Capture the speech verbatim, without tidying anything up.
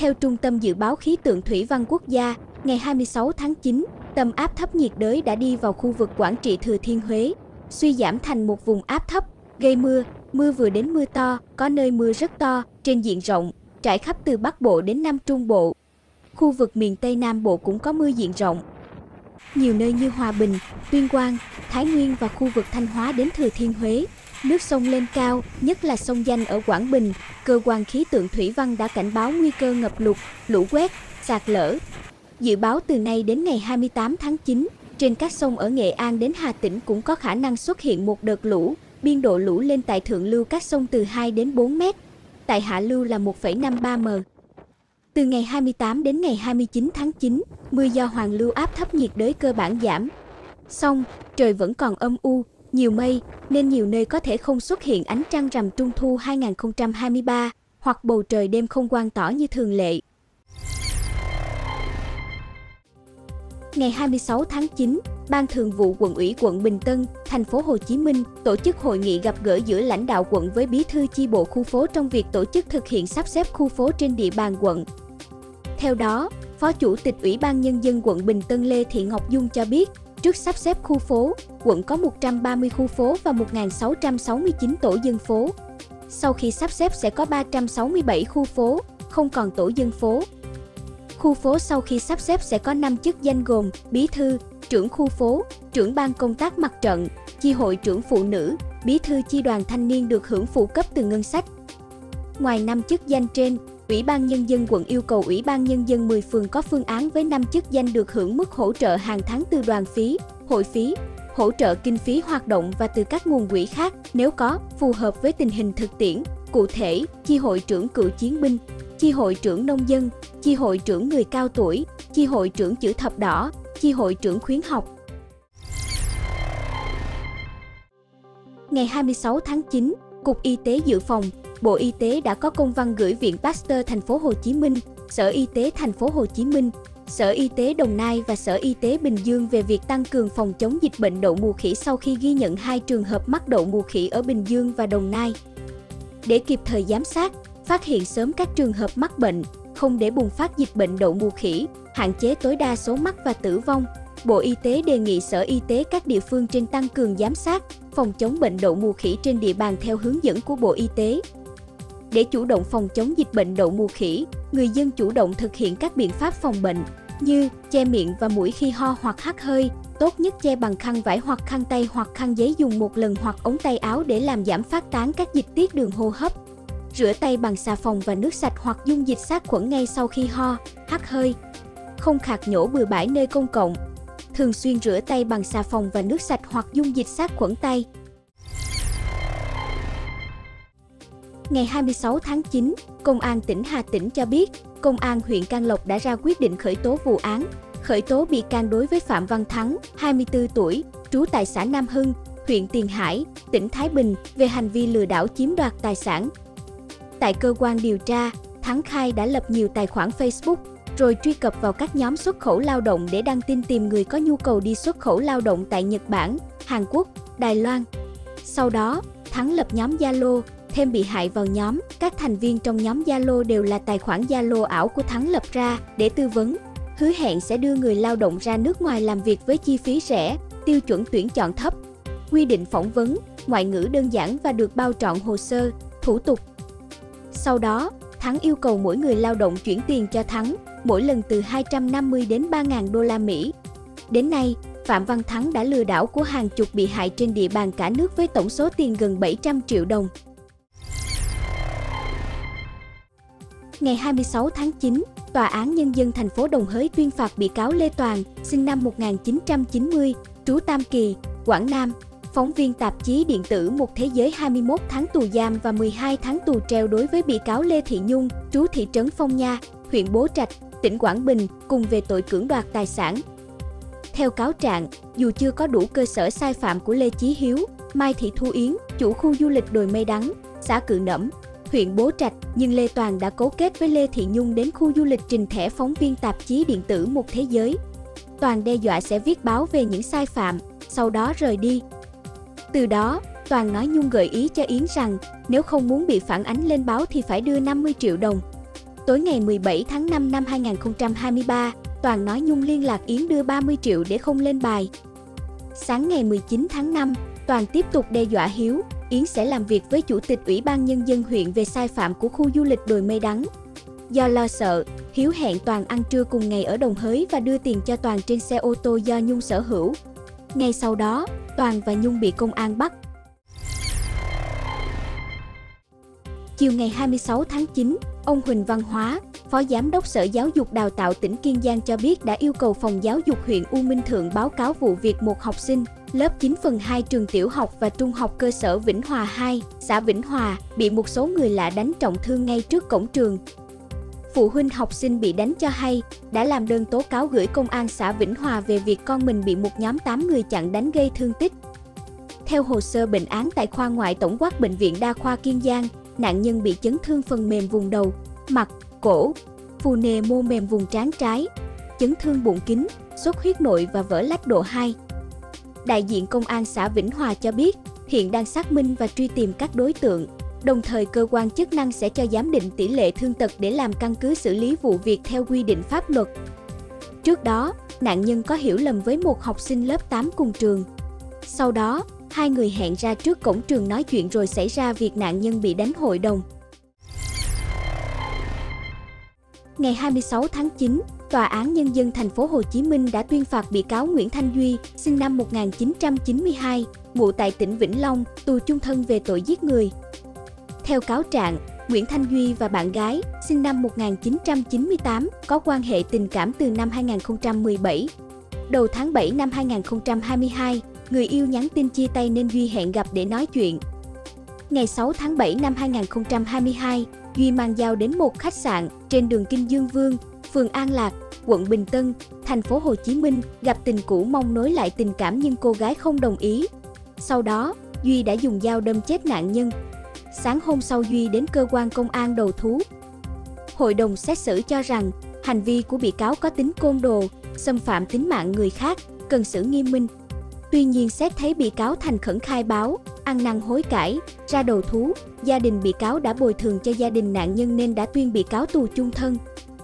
Theo Trung tâm Dự báo Khí tượng Thủy văn Quốc gia, ngày hai mươi sáu tháng chín, tâm áp thấp nhiệt đới đã đi vào khu vực Quảng Trị Thừa Thiên Huế, suy giảm thành một vùng áp thấp, gây mưa, mưa vừa đến mưa to, có nơi mưa rất to, trên diện rộng, trải khắp từ Bắc Bộ đến Nam Trung Bộ. Khu vực miền Tây Nam Bộ cũng có mưa diện rộng. Nhiều nơi như Hòa Bình, Tuyên Quang, Thái Nguyên và khu vực Thanh Hóa đến Thừa Thiên Huế, nước sông lên cao, nhất là sông Danh ở Quảng Bình. Cơ quan khí tượng thủy văn đã cảnh báo nguy cơ ngập lụt, lũ quét, sạt lở. Dự báo từ nay đến ngày hai mươi tám tháng chín, trên các sông ở Nghệ An đến Hà Tĩnh cũng có khả năng xuất hiện một đợt lũ, biên độ lũ lên tại thượng lưu các sông từ hai đến bốn mét, tại hạ lưu là một phẩy năm ba mét. Từ ngày hai mươi tám đến ngày hai mươi chín tháng chín, mưa do hoàn lưu áp thấp nhiệt đới cơ bản giảm. Song, trời vẫn còn âm u, nhiều mây, nên nhiều nơi có thể không xuất hiện ánh trăng rằm Trung thu hai không hai ba, hoặc bầu trời đêm không quang tỏ như thường lệ. Ngày hai mươi sáu tháng chín, Ban Thường vụ Quận ủy quận Bình Tân, thành phố Hồ Chí Minh tổ chức hội nghị gặp gỡ giữa lãnh đạo quận với bí thư chi bộ khu phố trong việc tổ chức thực hiện sắp xếp khu phố trên địa bàn quận. Theo đó, Phó Chủ tịch Ủy ban Nhân dân quận Bình Tân Lê Thị Ngọc Dung cho biết, trước sắp xếp khu phố, quận có một trăm ba mươi khu phố và một nghìn sáu trăm sáu mươi chín tổ dân phố. Sau khi sắp xếp sẽ có ba trăm sáu mươi bảy khu phố, không còn tổ dân phố. Khu phố sau khi sắp xếp sẽ có năm chức danh gồm bí thư, trưởng khu phố, trưởng ban công tác mặt trận, chi hội trưởng phụ nữ, bí thư chi đoàn thanh niên được hưởng phụ cấp từ ngân sách. Ngoài năm chức danh trên, Ủy ban Nhân dân quận yêu cầu Ủy ban Nhân dân mười phường có phương án với năm chức danh được hưởng mức hỗ trợ hàng tháng từ đoàn phí, hội phí, hỗ trợ kinh phí hoạt động và từ các nguồn quỹ khác nếu có, phù hợp với tình hình thực tiễn. Cụ thể, chi hội trưởng cựu chiến binh, chi hội trưởng nông dân, chi hội trưởng người cao tuổi, chi hội trưởng chữ thập đỏ, chi hội trưởng khuyến học. Ngày hai mươi sáu tháng chín, Cục Y tế Dự phòng, Bộ Y tế đã có công văn gửi Viện Pasteur thành phố Hồ Chí Minh, Sở Y tế thành phố Hồ Chí Minh, Sở Y tế Đồng Nai và Sở Y tế Bình Dương về việc tăng cường phòng chống dịch bệnh đậu mùa khỉ sau khi ghi nhận hai trường hợp mắc đậu mùa khỉ ở Bình Dương và Đồng Nai. Để kịp thời giám sát, phát hiện sớm các trường hợp mắc bệnh, không để bùng phát dịch bệnh đậu mùa khỉ, hạn chế tối đa số mắc và tử vong, Bộ Y tế đề nghị Sở Y tế các địa phương trên tăng cường giám sát, phòng chống bệnh đậu mùa khỉ trên địa bàn theo hướng dẫn của Bộ Y tế. Để chủ động phòng chống dịch bệnh đậu mùa khỉ, người dân chủ động thực hiện các biện pháp phòng bệnh như che miệng và mũi khi ho hoặc hắt hơi, tốt nhất che bằng khăn vải hoặc khăn tay hoặc khăn giấy dùng một lần hoặc ống tay áo để làm giảm phát tán các dịch tiết đường hô hấp. Rửa tay bằng xà phòng và nước sạch hoặc dung dịch sát khuẩn ngay sau khi ho, hắt hơi. Không khạc nhổ bừa bãi nơi công cộng. Thường xuyên rửa tay bằng xà phòng và nước sạch hoặc dung dịch sát khuẩn tay. Ngày hai mươi sáu tháng chín, Công an tỉnh Hà Tĩnh cho biết, Công an huyện Can Lộc đã ra quyết định khởi tố vụ án, khởi tố bị can đối với Phạm Văn Thắng, hai mươi tư tuổi, trú tại xã Nam Hưng, huyện Tiền Hải, tỉnh Thái Bình, về hành vi lừa đảo chiếm đoạt tài sản. Tại cơ quan điều tra, Thắng khai đã lập nhiều tài khoản Facebook, rồi truy cập vào các nhóm xuất khẩu lao động để đăng tin tìm người có nhu cầu đi xuất khẩu lao động tại Nhật Bản, Hàn Quốc, Đài Loan. Sau đó, Thắng lập nhóm Zalo, thêm bị hại vào nhóm. Các thành viên trong nhóm Zalo đều là tài khoản Zalo ảo của Thắng lập ra để tư vấn, hứa hẹn sẽ đưa người lao động ra nước ngoài làm việc với chi phí rẻ, tiêu chuẩn tuyển chọn thấp, quy định phỏng vấn, ngoại ngữ đơn giản và được bao trọn hồ sơ, thủ tục. Sau đó, Thắng yêu cầu mỗi người lao động chuyển tiền cho Thắng, mỗi lần từ hai trăm năm mươi đến ba nghìn đô la Mỹ. Đến nay, Phạm Văn Thắng đã lừa đảo của hàng chục bị hại trên địa bàn cả nước với tổng số tiền gần bảy trăm triệu đồng. Ngày hai mươi sáu tháng chín, Tòa án Nhân dân thành phố Đồng Hới tuyên phạt bị cáo Lê Toàn, sinh năm một nghìn chín trăm chín mươi, trú Tam Kỳ, Quảng Nam, phóng viên tạp chí điện tử Một Thế Giới hai mươi mốt tháng tù giam và mười hai tháng tù treo đối với bị cáo Lê Thị Nhung, trú thị trấn Phong Nha, huyện Bố Trạch, tỉnh Quảng Bình, cùng về tội cưỡng đoạt tài sản. Theo cáo trạng, dù chưa có đủ cơ sở sai phạm của Lê Chí Hiếu, Mai Thị Thu Yến, chủ khu du lịch Đồi Mây Đắng, xã Cự Nẫm, huyện Bố Trạch, nhưng Lê Toàn đã cấu kết với Lê Thị Nhung đến khu du lịch trình thẻ phóng viên tạp chí điện tử Một Thế Giới. Toàn đe dọa sẽ viết báo về những sai phạm, sau đó rời đi. Từ đó, Toàn nói Nhung gợi ý cho Yến rằng nếu không muốn bị phản ánh lên báo thì phải đưa năm mươi triệu đồng. Tối ngày mười bảy tháng năm năm hai nghìn không trăm hai mươi ba, Toàn nói Nhung liên lạc Yến đưa ba mươi triệu để không lên bài. Sáng ngày mười chín tháng năm, Toàn tiếp tục đe dọa Hiếu, Yến sẽ làm việc với Chủ tịch Ủy ban Nhân dân huyện về sai phạm của khu du lịch đồi Mây Đắng. Do lo sợ, Hiếu hẹn Toàn ăn trưa cùng ngày ở Đồng Hới và đưa tiền cho Toàn trên xe ô tô do Nhung sở hữu. Ngay sau đó, Toàn và Nhung bị công an bắt. Chiều ngày hai mươi sáu tháng chín, ông Huỳnh Văn Hóa, Phó Giám đốc Sở Giáo dục Đào tạo tỉnh Kiên Giang cho biết đã yêu cầu Phòng Giáo dục huyện U Minh Thượng báo cáo vụ việc một học sinh lớp chín phần hai trường tiểu học và trung học cơ sở Vĩnh Hòa hai, xã Vĩnh Hòa, bị một số người lạ đánh trọng thương ngay trước cổng trường. Phụ huynh học sinh bị đánh cho hay, đã làm đơn tố cáo gửi công an xã Vĩnh Hòa về việc con mình bị một nhóm tám người chặn đánh gây thương tích. Theo hồ sơ bệnh án tại khoa ngoại tổng quát Bệnh viện Đa khoa Kiên Giang, nạn nhân bị chấn thương phần mềm vùng đầu, mặt, cổ, phù nề mô mềm vùng trán trái, chấn thương bụng kín, xuất huyết nội và vỡ lách độ hai. Đại diện công an xã Vĩnh Hòa cho biết, hiện đang xác minh và truy tìm các đối tượng, đồng thời cơ quan chức năng sẽ cho giám định tỷ lệ thương tật để làm căn cứ xử lý vụ việc theo quy định pháp luật. Trước đó, nạn nhân có hiểu lầm với một học sinh lớp tám cùng trường. Sau đó, hai người hẹn ra trước cổng trường nói chuyện rồi xảy ra việc nạn nhân bị đánh hội đồng. Ngày hai mươi sáu tháng chín, Tòa án Nhân dân thành phố Hồ Chí Minh đã tuyên phạt bị cáo Nguyễn Thanh Duy, sinh năm một nghìn chín trăm chín mươi hai, ngụ tại tỉnh Vĩnh Long, tù chung thân về tội giết người. Theo cáo trạng, Nguyễn Thanh Duy và bạn gái, sinh năm một nghìn chín trăm chín mươi tám, có quan hệ tình cảm từ năm hai nghìn không trăm mười bảy. Đầu tháng bảy năm hai nghìn không trăm hai mươi hai, người yêu nhắn tin chia tay nên Duy hẹn gặp để nói chuyện. Ngày sáu tháng bảy năm hai nghìn không trăm hai mươi hai, Duy mang dao đến một khách sạn trên đường Kinh Dương Vương, phường An Lạc, quận Bình Tân, thành phố Hồ Chí Minh, gặp tình cũ mong nối lại tình cảm nhưng cô gái không đồng ý. Sau đó, Duy đã dùng dao đâm chết nạn nhân. Sáng hôm sau Duy đến cơ quan công an đầu thú. Hội đồng xét xử cho rằng, hành vi của bị cáo có tính côn đồ, xâm phạm tính mạng người khác, cần xử nghiêm minh. Tuy nhiên xét thấy bị cáo thành khẩn khai báo, ăn năn hối cải, ra đầu thú, gia đình bị cáo đã bồi thường cho gia đình nạn nhân nên đã tuyên bị cáo tù chung thân.